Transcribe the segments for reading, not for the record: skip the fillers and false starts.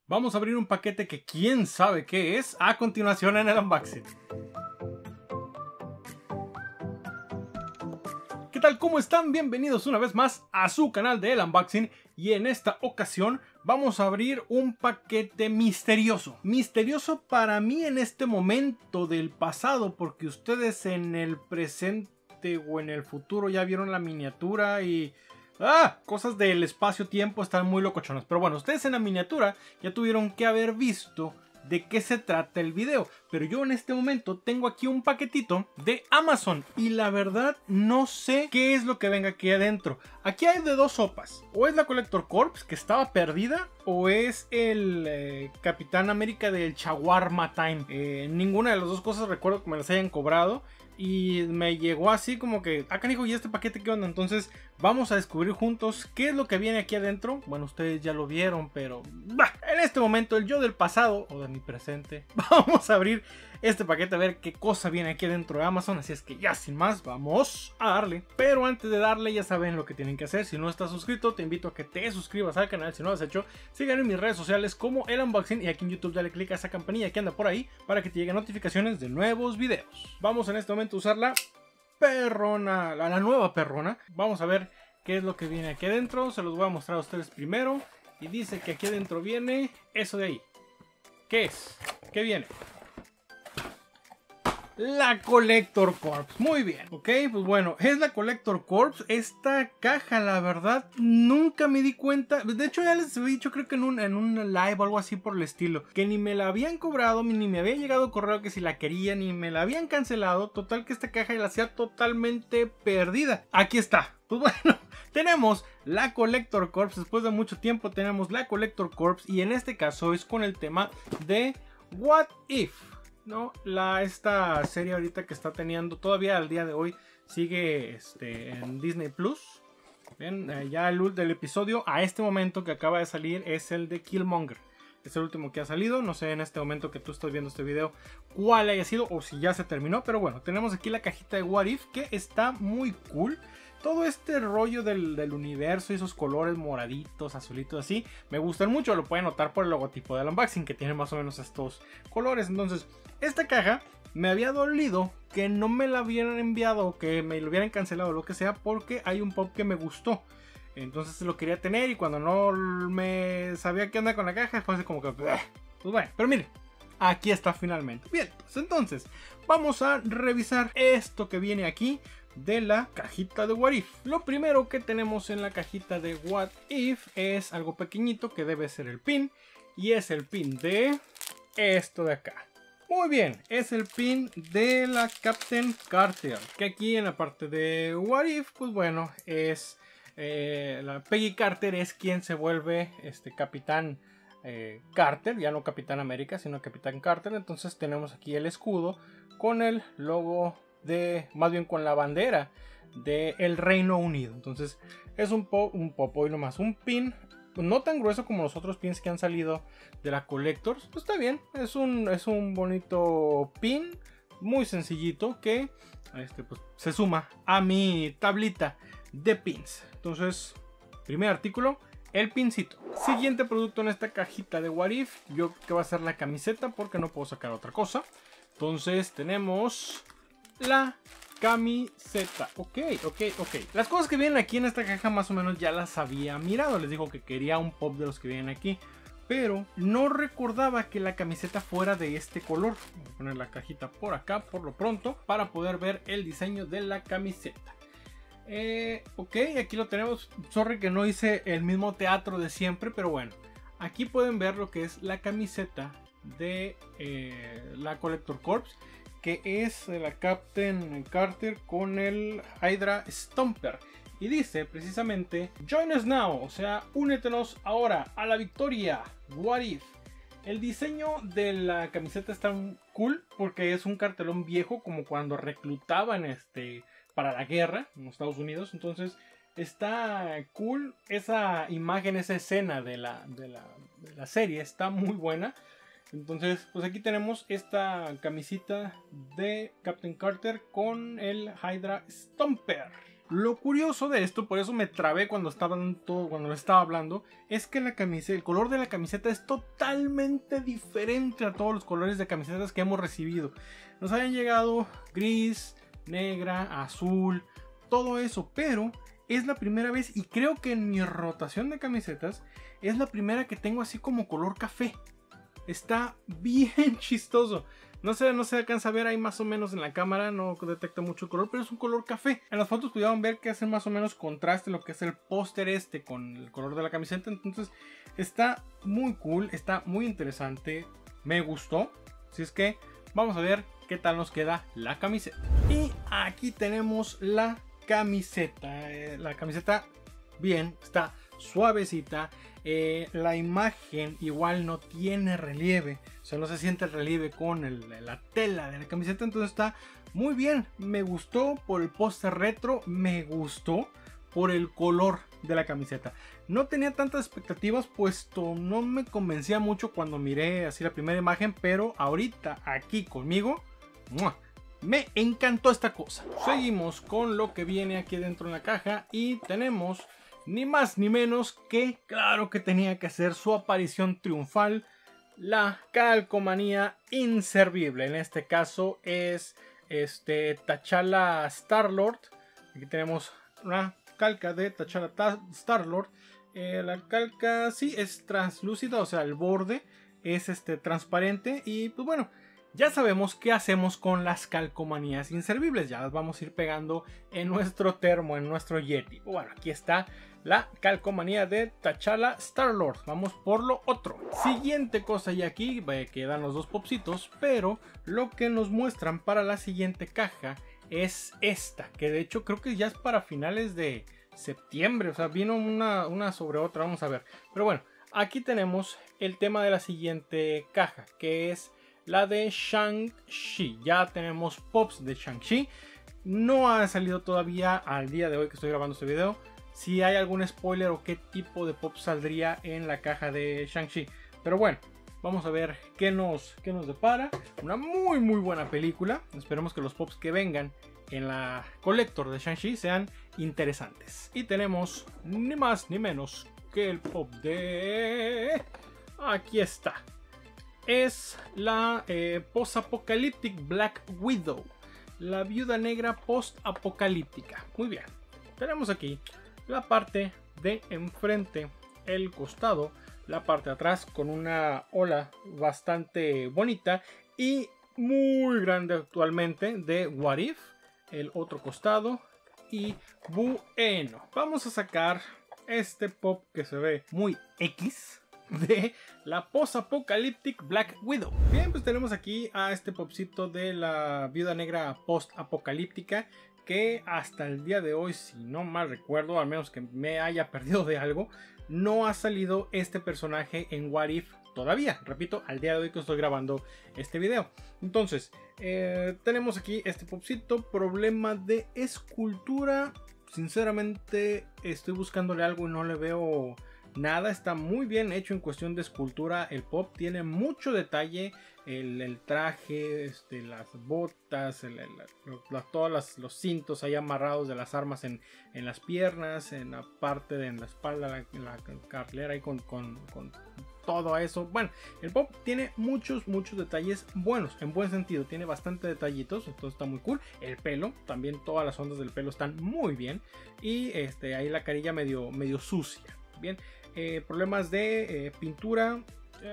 Vamos a abrir un paquete que quién sabe qué es a continuación en el unboxing. ¿Qué tal? ¿Cómo están? Bienvenidos una vez más a su canal de El Unboxing. Y en esta ocasión vamos a abrir un paquete misterioso. Misterioso para mí en este momento del pasado, porque ustedes en el presente o en el futuro ya vieron la miniatura y... cosas del espacio-tiempo están muy locochonas. Pero bueno, ustedes en la miniatura ya tuvieron que haber visto de qué se trata el video. Pero yo en este momento tengo aquí un paquetito de Amazon y la verdad no sé qué es lo que venga aquí adentro. Aquí hay de dos sopas. O es la Collector Corps que estaba perdida, o es el Capitán América del Shawarma Time. Ninguna de las dos cosas recuerdo que me las hayan cobrado. Y me llegó así como que, canijo, ¿y este paquete qué onda? Entonces vamos a descubrir juntos qué es lo que viene aquí adentro. Bueno, ustedes ya lo vieron, pero en este momento el yo del pasado o de mi presente, vamos a abrir este paquete a ver qué cosa viene aquí adentro de Amazon. Así es que ya sin más, vamos a darle. Pero antes de darle ya saben lo que tienen que hacer. Si no estás suscrito, te invito a que te suscribas al canal. Si no lo has hecho, síganme en mis redes sociales como El Unboxing. Y aquí en YouTube dale click a esa campanilla que anda por ahí para que te lleguen notificaciones de nuevos videos. Vamos en este momento a usar la perrona, la nueva perrona. Vamos a ver qué es lo que viene aquí adentro. Se los voy a mostrar a ustedes primero. Y dice que aquí adentro viene eso de ahí. ¿Qué es? ¿Qué viene? La Collector Corps. Muy bien, ok, pues bueno, es la Collector Corps. Esta caja, la verdad, nunca me di cuenta. De hecho, ya les he dicho, creo que en un live o algo así por el estilo, que ni me la habían cobrado, ni me había llegado correo que si la quería, ni me la habían cancelado. Total que esta caja la hacía totalmente perdida. Aquí está. Pues bueno, tenemos la Collector Corps. Después de mucho tiempo tenemos la Collector Corps. Y en este caso es con el tema de What If, ¿no? Esta serie ahorita que está teniendo todavía al día de hoy sigue en Disney Plus. Bien, ya el episodio a este momento que acaba de salir es el de Killmonger. Es el último que ha salido. No sé en este momento que tú estás viendo este video cuál haya sido o si ya se terminó. Pero bueno, tenemos aquí la cajita de What If que está muy cool. Todo este rollo del universo y esos colores moraditos, azulitos así, me gustan mucho. Lo pueden notar por el logotipo del unboxing que tiene más o menos estos colores. Entonces, esta caja me había dolido que no me la hubieran enviado o que me lo hubieran cancelado o lo que sea, porque hay un pop que me gustó. Entonces lo quería tener y cuando no me sabía qué onda con la caja, fue así como que... Pues bueno, pero miren, aquí está finalmente. Bien, pues entonces vamos a revisar esto que viene aquí de la cajita de What If. Lo primero que tenemos en la cajita de What If es algo pequeñito que debe ser el pin, y es el pin de esto de acá. Muy bien, es el pin de la Captain Carter, que aquí en la parte de What If, pues bueno, es la Peggy Carter es quien se vuelve Capitán Carter, ya no Capitán América, sino Capitán Carter. Entonces tenemos aquí el escudo con el logo más bien con la bandera del Reino Unido. Entonces es un popo y nomás un pin no tan grueso como los otros pins que han salido de la Collectors. Pues está bien, es un bonito pin muy sencillito que pues, se suma a mi tablita de pins. Entonces, primer artículo, el pincito. Siguiente producto en esta cajita de What If, yo creo que va a ser la camiseta porque no puedo sacar otra cosa. Entonces tenemos la camiseta. Ok. Las cosas que vienen aquí en esta caja más o menos ya las había mirado. Les digo que quería un pop de los que vienen aquí, pero no recordaba que la camiseta fuera de este color. Voy a poner la cajita por acá por lo pronto para poder ver el diseño de la camiseta. Ok, aquí lo tenemos. Sorry que no hice el mismo teatro de siempre, pero bueno, aquí pueden ver lo que es la camiseta de la Collector Corps, que es la Captain Carter con el Hydra Stomper. Y dice precisamente Join us now, o sea, únetenos ahora a la victoria. What If. El diseño de la camiseta está cool porque es un cartelón viejo, como cuando reclutaban para la guerra en los Estados Unidos. Entonces está cool esa imagen, esa escena de la serie, está muy buena. Entonces, pues aquí tenemos esta camisita de Captain Carter con el Hydra Stomper. Lo curioso de esto, por eso me trabé cuando les estaba hablando, es que la camiseta, el color de la camiseta es totalmente diferente a todos los colores de camisetas que hemos recibido. Nos habían llegado gris, negra, azul, todo eso, pero es la primera vez, y creo que en mi rotación de camisetas es la primera que tengo así como color café. Está bien chistoso. No se alcanza a ver ahí más o menos en la cámara, no detecta mucho el color, pero es un color café. En las fotos pudieron ver que hace más o menos contraste lo que es el póster con el color de la camiseta. Entonces está muy cool, está muy interesante, me gustó. Así es que vamos a ver qué tal nos queda la camiseta. Y aquí tenemos la camiseta. La camiseta bien, está suavecita. La imagen igual no tiene relieve, o sea, no se siente el relieve con la tela de la camiseta, entonces está muy bien. Me gustó por el póster retro, me gustó por el color de la camiseta. No tenía tantas expectativas, puesto no me convencía mucho cuando miré así la primera imagen, pero ahorita aquí conmigo, ¡mua!, me encantó esta cosa. Seguimos con lo que viene aquí dentro de la caja y tenemos ni más ni menos que, claro que tenía que hacer su aparición triunfal, la calcomanía inservible. En este caso es T'Challa Star-Lord. Aquí tenemos una calca de T'Challa Star-Lord. La calca sí es translúcida, o sea, el borde es transparente. Y pues bueno, ya sabemos qué hacemos con las calcomanías inservibles. Ya las vamos a ir pegando en nuestro termo, en nuestro Yeti. Bueno, aquí está la calcomanía de T'Challa Star-Lord. Vamos por lo otro. Siguiente cosa, y aquí quedan los dos popsitos, pero lo que nos muestran para la siguiente caja es esta, que de hecho creo que ya es para finales de septiembre. O sea, vino una sobre otra, vamos a ver. Pero bueno, aquí tenemos el tema de la siguiente caja, que es la de Shang-Chi. Ya tenemos pops de Shang-Chi. No ha salido todavía al día de hoy que estoy grabando este video si hay algún spoiler o qué tipo de pop saldría en la caja de Shang-Chi. Pero bueno, vamos a ver qué nos depara. Una muy buena película. Esperemos que los pops que vengan en la Collector de Shang-Chi sean interesantes. Y tenemos ni más ni menos que el pop de... aquí está. Es la Post-Apocalyptic Black Widow. La viuda negra post-apocalíptica. Muy bien. Tenemos aquí la parte de enfrente, el costado, la parte de atrás con una ola bastante bonita y muy grande actualmente de What If, el otro costado y bueno, vamos a sacar este pop que se ve muy X de la Post-Apocalyptic Black Widow. Bien, pues tenemos aquí a este popcito de la viuda negra post-apocalíptica, que hasta el día de hoy, si no mal recuerdo, al menos que me haya perdido de algo, no ha salido este personaje en What If todavía. Repito, al día de hoy que estoy grabando este video. Entonces, tenemos aquí este popcito. Problema de escultura. Sinceramente, estoy buscándole algo y no le veo nada. Está muy bien hecho en cuestión de escultura. El pop tiene mucho detalle. El traje, las botas, todos los cintos ahí amarrados de las armas en las piernas, en la parte de la espalda, en la carrilera y con todo eso. Bueno, el pop tiene muchos detalles buenos, en buen sentido. Tiene bastante detallitos, entonces está muy cool. El pelo, también todas las ondas del pelo están muy bien. Y ahí la carilla medio sucia. Bien, problemas de pintura.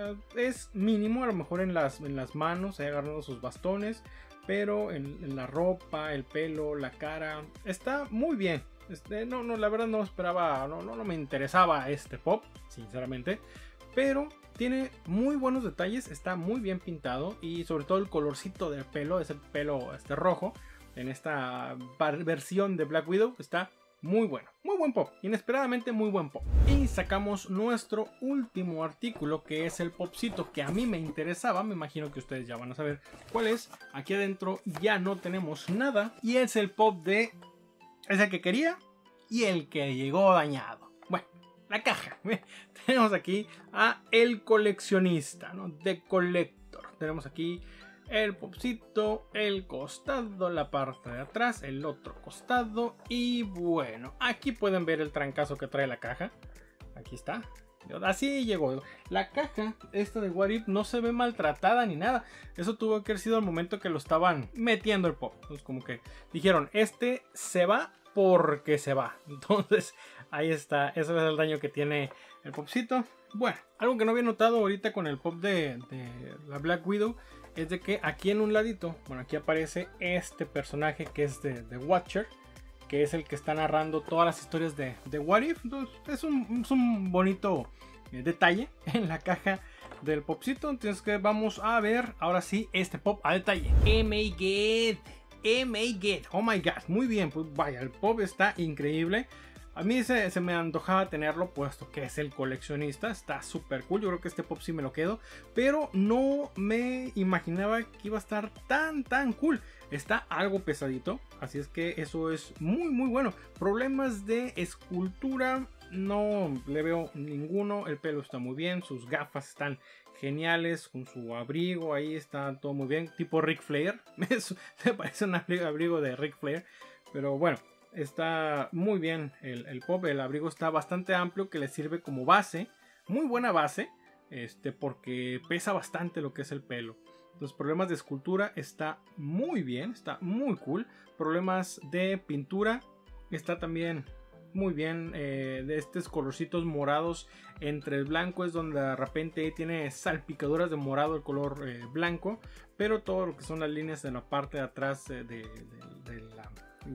Es mínimo, a lo mejor en las manos, agarrando sus bastones, pero en la ropa, el pelo, la cara, está muy bien. No, la verdad no esperaba, no me interesaba este pop, sinceramente, pero tiene muy buenos detalles, está muy bien pintado y sobre todo el colorcito del pelo, ese pelo rojo, en esta versión de Black Widow está muy bueno, muy buen pop, inesperadamente muy buen pop. Y sacamos nuestro último artículo, que es el popcito que a mí me interesaba. Me imagino que ustedes ya van a saber cuál es. Aquí adentro ya no tenemos nada y es el pop de... es el que quería y el que llegó dañado. Bueno, la caja. Tenemos aquí a el coleccionista, ¿no? The Collector. Tenemos aquí el popcito, el costado, la parte de atrás, el otro costado. Y bueno, aquí pueden ver el trancazo que trae la caja. Aquí está. Así llegó. La caja esta de What If no se ve maltratada ni nada. Eso tuvo que haber sido al momento que lo estaban metiendo el pop. Entonces como que dijeron, este se va porque se va. Entonces ahí está. Ese es el daño que tiene el popcito. Bueno, algo que no había notado ahorita con el pop de la Black Widow es de que aquí en un ladito, bueno, aquí aparece este personaje que es de Watcher, que es el que está narrando todas las historias de What If. Entonces es un bonito detalle en la caja del popcito. Entonces que vamos a ver ahora sí este pop a detalle. Oh my god, muy bien, pues vaya, el pop está increíble. A mí se me antojaba tenerlo, puesto que es el coleccionista. Está súper cool. Yo creo que este pop sí me lo quedo. Pero no me imaginaba que iba a estar tan cool. Está algo pesadito. Así es que eso es muy bueno. Problemas de escultura no le veo ninguno. El pelo está muy bien. Sus gafas están geniales. Con su abrigo ahí está todo muy bien. Tipo Ric Flair. Me parece un abrigo de Ric Flair. Pero bueno. Está muy bien el pop, el abrigo está bastante amplio que le sirve como base, muy buena base, porque pesa bastante lo que es el pelo. Los problemas de escultura está muy bien, está muy cool. Problemas de pintura está también muy bien, de estos colorcitos morados entre el blanco es donde de repente tiene salpicaduras de morado el color blanco, pero todo lo que son las líneas de la parte de atrás de la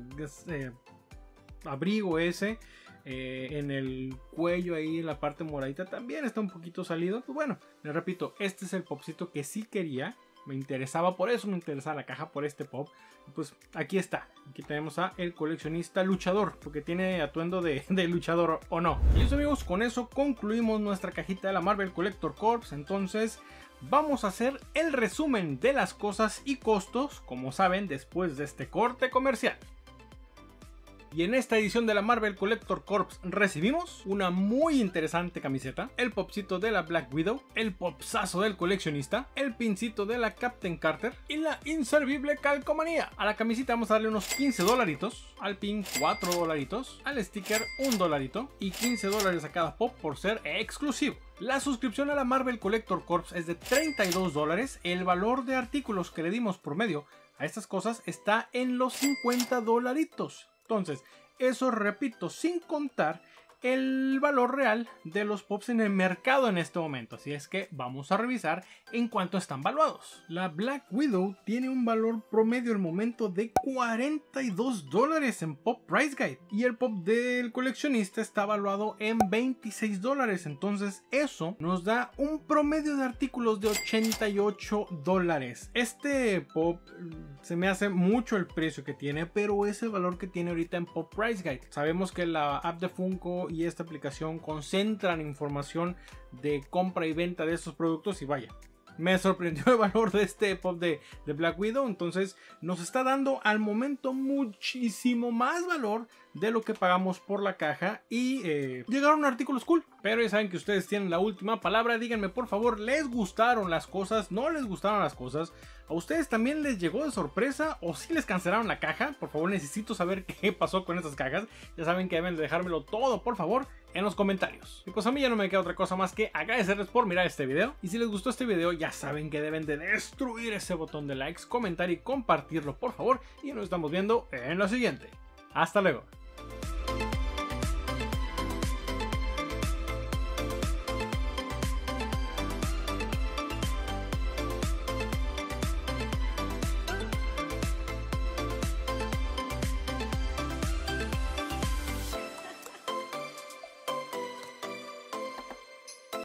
abrigo ese, en el cuello ahí en la parte moradita también está un poquito salido. Pues bueno, les repito, este es el popcito que sí quería, me interesaba, por eso me interesaba la caja, por este pop. Pues aquí está, aquí tenemos a el coleccionista luchador, porque tiene atuendo de luchador o no. Y eso, amigos, con eso concluimos nuestra cajita de la Marvel Collector Corps. Entonces vamos a hacer el resumen de las cosas y costos, como saben, después de este corte comercial. Y en esta edición de la Marvel Collector Corps recibimos una muy interesante camiseta, el popcito de la Black Widow, el popsazo del coleccionista, el pincito de la Captain Carter y la inservible calcomanía. A la camiseta vamos a darle unos 15 dolaritos, al pin 4 dolaritos, al sticker 1 dolarito y 15 dólares a cada pop por ser exclusivo. La suscripción a la Marvel Collector Corps es de 32 dólares, el valor de artículos que le dimos por medio a estas cosas está en los 50 dolaritos. Entonces, eso repito, sin contar el valor real de los pops en el mercado en este momento. Así es que vamos a revisar en cuánto están valuados. La Black Widow tiene un valor promedio al momento de 42 dólares en Pop Price Guide. Y el pop del coleccionista está valuado en 26 dólares. Entonces eso nos da un promedio de artículos de 88 dólares. Este pop se me hace mucho el precio que tiene, pero es el valor que tiene ahorita en Pop Price Guide. Sabemos que la app de Funko y esta aplicación concentran información de compra y venta de estos productos y vaya, me sorprendió el valor de este pop de Black Widow. Entonces nos está dando al momento muchísimo más valor de lo que pagamos por la caja y llegaron artículos cool. Pero ya saben que ustedes tienen la última palabra. Díganme por favor, ¿les gustaron las cosas? ¿No les gustaron las cosas? ¿A ustedes también les llegó de sorpresa o si les cancelaron la caja? Por favor, necesito saber qué pasó con estas cajas. Ya saben que deben de dejármelo todo, por favor, en los comentarios. Y pues a mí ya no me queda otra cosa más que agradecerles por mirar este video. Y si les gustó este video, ya saben que deben de destruir ese botón de likes, comentar y compartirlo, por favor. Y nos estamos viendo en la siguiente. Hasta luego.